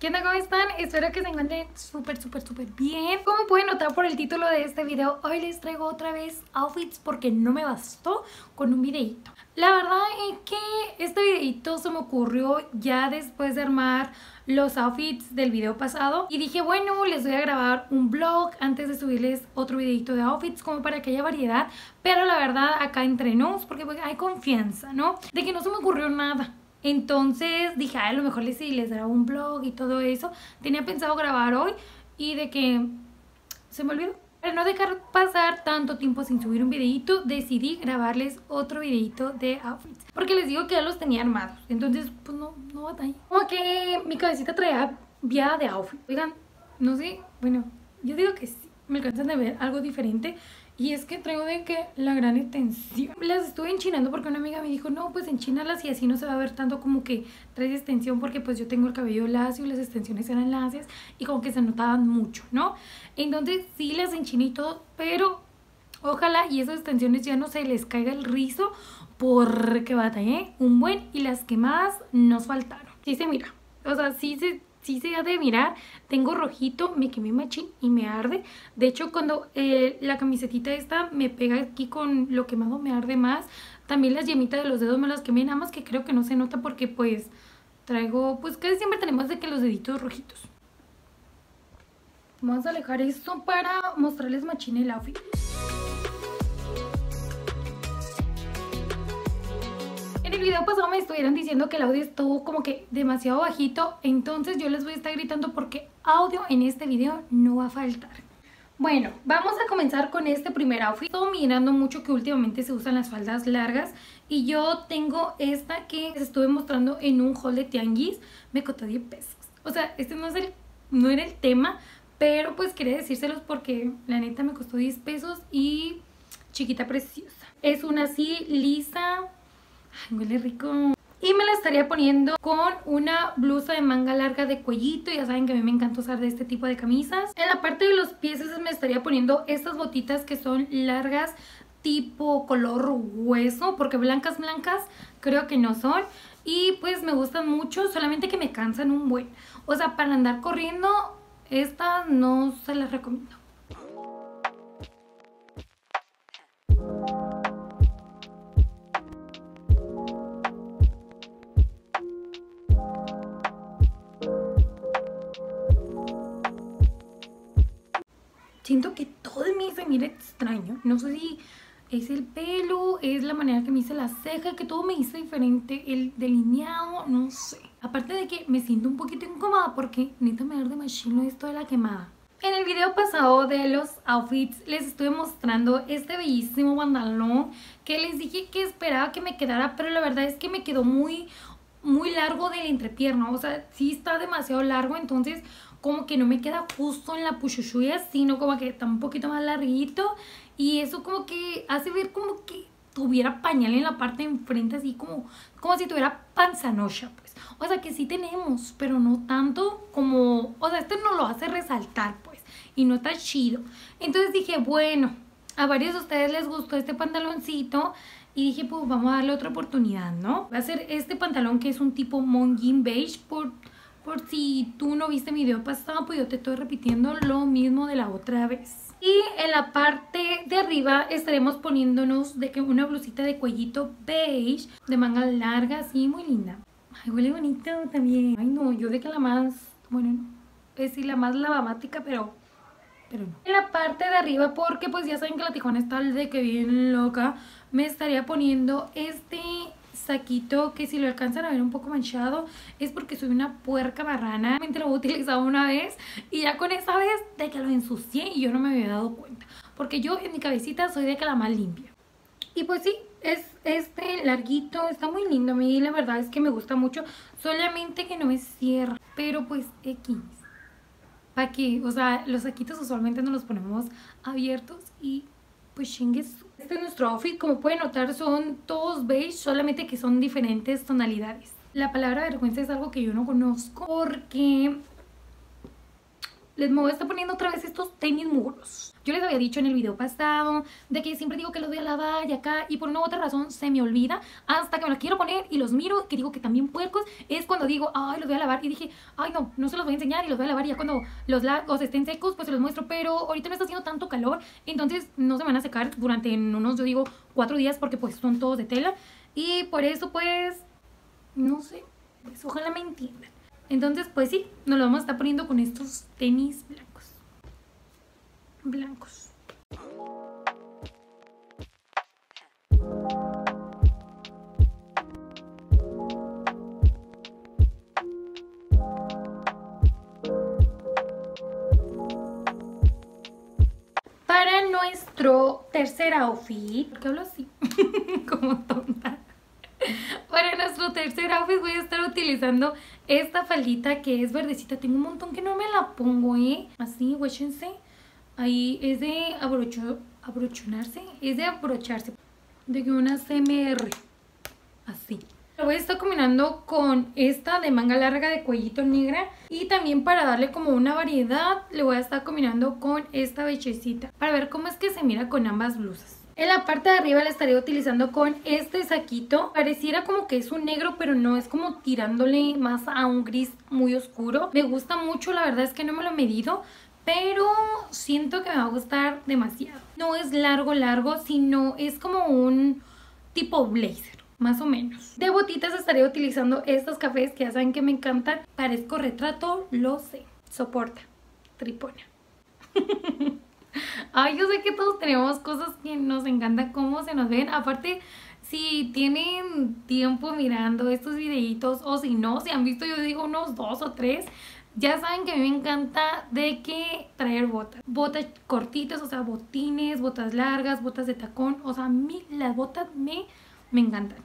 ¿Qué onda? ¿Cómo están? Espero que se encuentren súper bien. Como pueden notar por el título de este video, hoy les traigo otra vez outfits porque no me bastó con un videito. La verdad es que este videito se me ocurrió ya después de armar los outfits del video pasado y dije, bueno, les voy a grabar un vlog antes de subirles otro videito de outfits como para que haya variedad, pero la verdad acá entre nos, porque pues, hay confianza, ¿no? De que no se me ocurrió nada. Entonces dije, a lo mejor les grabo un vlog y todo eso. Tenía pensado grabar hoy y de que se me olvidó. Para no dejar pasar tanto tiempo sin subir un videito, decidí grabarles otro videito de outfits. Porque les digo que ya los tenía armados. Entonces, pues no batallé. Como que mi cabecita traía viada de outfit. Oigan, no sé, bueno, yo digo que sí. Me alcanzan de ver algo diferente. Y es que traigo de que la gran extensión. Las estuve enchinando porque una amiga me dijo, no, pues enchínalas y así no se va a ver tanto como que traes extensión, porque pues yo tengo el cabello lacio y las extensiones eran lacias y como que se notaban mucho, ¿no? Entonces sí las enchiné y todo, pero ojalá y esas extensiones ya no se les caiga el rizo porque batallé un buen y las quemadas nos faltaron. Sí se mira, o sea, sí se ha de mirar. Tengo rojito, me quemé machín y me arde. De hecho, cuando la camisetita esta me pega aquí con lo quemado, me arde más. También las yemitas de los dedos me las quemé, nada más que creo que no se nota porque pues traigo, pues casi siempre tenemos de que los deditos rojitos. Vamos a alejar esto para mostrarles machín el outfit. En el video pasado me estuvieron diciendo que el audio estuvo como que demasiado bajito, entonces yo les voy a estar gritando porque audio en este video no va a faltar. Bueno, vamos a comenzar con este primer outfit. Estoy mirando mucho que últimamente se usan las faldas largas y yo tengo esta que les estuve mostrando en un haul de tianguis. Me costó 10 pesos. O sea, este no era el tema, pero pues quería decírselos porque la neta me costó 10 pesos y chiquita preciosa. Es una así lisa. Ay, huele rico. Y me la estaría poniendo con una blusa de manga larga de cuellito. Ya saben que a mí me encanta usar de este tipo de camisas. En la parte de los pies me estaría poniendo estas botitas que son largas tipo color hueso, porque blancas creo que no son. Y pues me gustan mucho, solamente que me cansan un buen. O sea, para andar corriendo, estas no se las recomiendo. Siento que todo de mí se mira extraño. No sé si es el pelo, es la manera que me hice la ceja, que todo me hizo diferente. El delineado, no sé. Aparte de que me siento un poquito incómoda porque neta me arde machino esto de la quemada. En el video pasado de los outfits les estuve mostrando este bellísimo pantalón que les dije que esperaba que me quedara, pero la verdad es que me quedó muy largo de la entrepierna. O sea, sí está demasiado largo, entonces como que no me queda justo en la puchuchuya, sino como que está un poquito más larguito. Y eso como que hace ver como que tuviera pañal en la parte de enfrente, así como si tuviera panzanocha, pues. O sea que sí tenemos, pero no tanto como... O sea, este no lo hace resaltar, pues. Y no está chido. Entonces dije, bueno, a varios de ustedes les gustó este pantaloncito. Y dije, pues vamos a darle otra oportunidad, ¿no? Va a ser este pantalón que es un tipo mongin beige. Por si tú no viste mi video pasado, pues yo te estoy repitiendo lo mismo de la otra vez. Y en la parte de arriba estaremos poniéndonos de que una blusita de cuellito beige, de manga larga, así, muy linda. Ay, huele bonito también. Ay, no, yo de que la más, bueno, no, es sí, la más lavamática, pero no. En la parte de arriba, porque pues ya saben que la Tijuana está de que bien loca, me estaría poniendo este saquito que si lo alcanzan a ver un poco manchado es porque soy una puerca marrana. Realmente lo he utilizado una vez y ya con esa vez de que lo ensucié y yo no me había dado cuenta, porque yo en mi cabecita soy de que la más limpia. Y pues sí, es este larguito, está muy lindo. A mí la verdad es que me gusta mucho, solamente que no me cierra, pero pues X. Aquí, o sea, los saquitos usualmente nos los ponemos abiertos y pues chingues. Este es nuestro outfit, como pueden notar son todos beige, solamente que son diferentes tonalidades. La palabra vergüenza es algo que yo no conozco porque les me voy a estar poniendo otra vez estos tenis muros. Yo les había dicho en el video pasado de que siempre digo que los voy a lavar y acá, y por una u otra razón se me olvida hasta que me los quiero poner y los miro, que digo que también puercos, es cuando digo, ay, los voy a lavar, y dije, ay, no se los voy a enseñar y los voy a lavar, y ya cuando los estén secos pues se los muestro, pero ahorita no está haciendo tanto calor, entonces no se van a secar durante unos, yo digo, 4 días, porque pues son todos de tela, y por eso pues, no sé, pues ojalá me entiendan. Entonces, pues sí, nos lo vamos a estar poniendo con estos tenis blancos. Para nuestro tercer outfit, ¿por qué hablo así? Como tonta. Para nuestro tercer outfit voy a estar utilizando esta faldita que es verdecita. Tengo un montón que no me la pongo, así, guáchense. Ahí es de abrocharse. Es de abrocharse. De que una CMR. Así. Lo voy a estar combinando con esta de manga larga de cuellito negra. Y también para darle como una variedad, le voy a estar combinando con esta bechecita. Para ver cómo es que se mira con ambas blusas. En la parte de arriba la estaré utilizando con este saquito. Pareciera como que es un negro, pero no, es como tirándole más a un gris muy oscuro. Me gusta mucho, la verdad es que no me lo he medido, pero siento que me va a gustar demasiado. No es largo, sino es como un tipo blazer, más o menos. De botitas estaré utilizando estos cafés que ya saben que me encantan. Parezco retrato, lo sé. Soporta, tripona. Ay, yo sé que todos tenemos cosas que nos encantan cómo se nos ven. Aparte, si tienen tiempo mirando estos videitos, o si no, si han visto, yo digo unos 2 o 3, ya saben que a mí me encanta de que traer botas. Botas cortitas, o sea, botines, botas largas, botas de tacón. O sea, a mí las botas me encantan.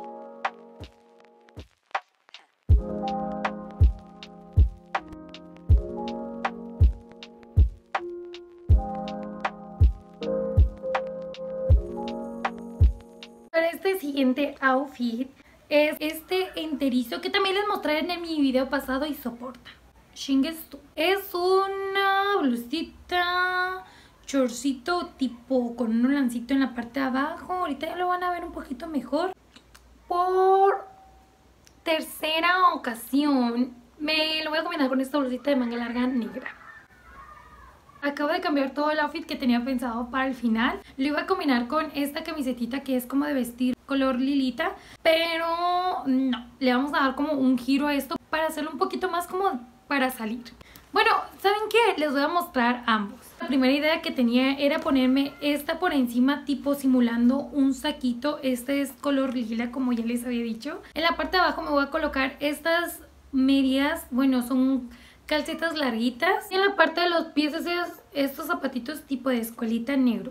Para este siguiente outfit es este enterizo que también les mostré en mi video pasado y soporta. Chingues tú. Es una blusita, chorcito tipo con un lancito en la parte de abajo. Ahorita ya lo van a ver un poquito mejor. Por tercera ocasión me lo voy a combinar con esta blusita de manga larga negra. Acabo de cambiar todo el outfit que tenía pensado para el final. Lo iba a combinar con esta camisetita que es como de vestir color lilita, pero no, le vamos a dar como un giro a esto para hacerlo un poquito más como para salir. Bueno, ¿saben qué? Les voy a mostrar ambos. La primera idea que tenía era ponerme esta por encima tipo simulando un saquito. Este es color lila, como ya les había dicho. En la parte de abajo me voy a colocar estas medias, bueno, son calcetas larguitas, y en la parte de los pies estos zapatitos tipo de escuelita negros.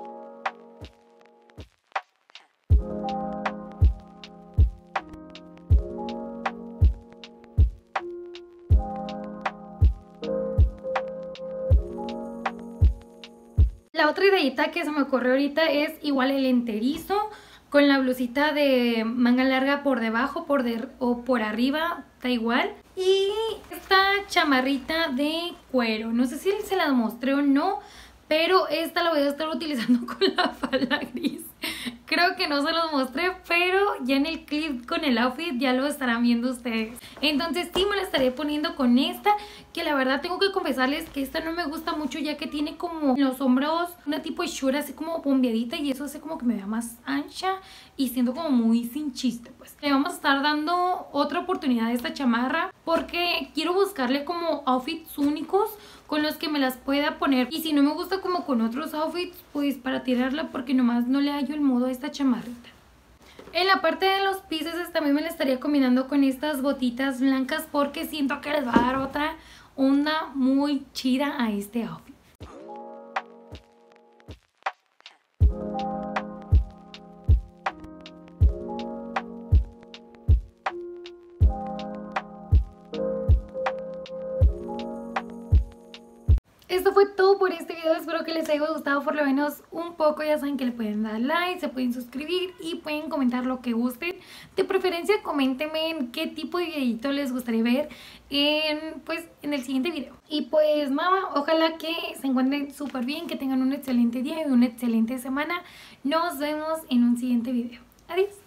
La otra ideita que se me ocurrió ahorita es igual el enterizo con la blusita de manga larga por debajo o por arriba, da igual. Y esta chamarrita de cuero, no sé si se las mostré o no, pero esta la voy a estar utilizando con la falda gris. Creo que no se los mostré, pero ya en el clip con el outfit ya lo estarán viendo ustedes. Entonces sí me la estaré poniendo con esta, que la verdad tengo que confesarles que esta no me gusta mucho, ya que tiene como en los hombros una tipo de shura así como bombeadita, y eso hace como que me vea más ancha y siento como muy sin chiste. Pues le vamos a estar dando otra oportunidad a esta chamarra porque quiero buscarle como outfits únicos con los que me las pueda poner, y si no me gusta como con otros outfits, pues para tirarla, porque nomás no le hallo el modo a esta chamarrita. En la parte de los pies también me la estaría combinando con estas botitas blancas porque siento que les va a dar otra onda muy chida a este outfit. esto fue todo por este video. Espero que les haya gustado por lo menos un poco. Ya saben que le pueden dar like, se pueden suscribir y pueden comentar lo que gusten. De preferencia coméntenme en qué tipo de videito les gustaría ver en el siguiente video. Y pues nada, ojalá que se encuentren súper bien, que tengan un excelente día y una excelente semana. Nos vemos en un siguiente video. Adiós.